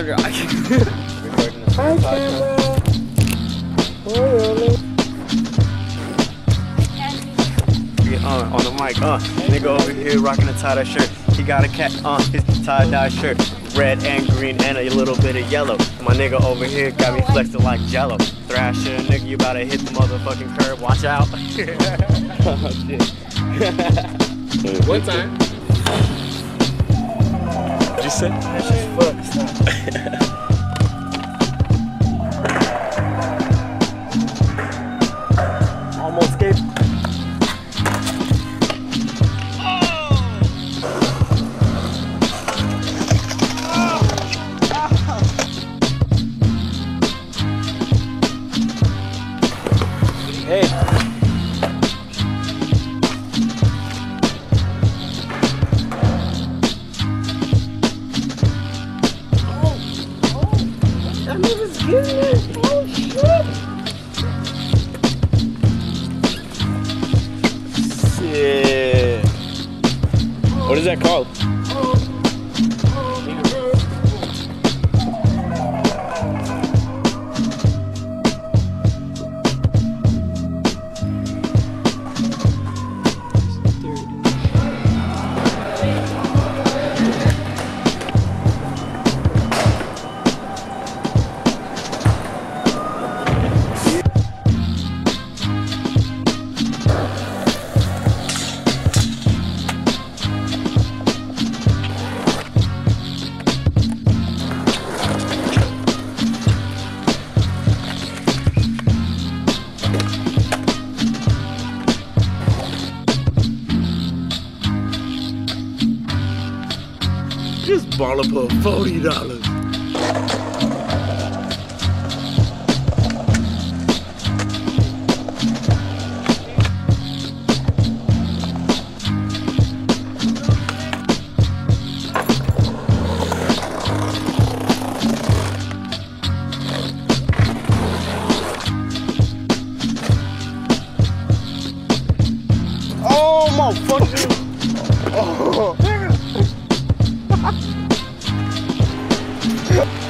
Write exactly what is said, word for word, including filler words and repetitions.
vlogger. I can recording the Hi, camera. Oh, really? Uh, on the mic, uh, nigga over here rocking a tie-dye shirt. He got a cat, uh, his tie-dye shirt, red and green and a little bit of yellow. My nigga over here got me flexing like Jello. Thrasher, nigga, you about to hit the motherfucking curb. Watch out. Oh shit. one time. What'd you say? That shit's fucked. Almost gave. Hey. Oh, oh, that nigga's getting it. Oh shit. Shit. What is that called? This baller for forty dollars. Oh, motherfucker. Oh.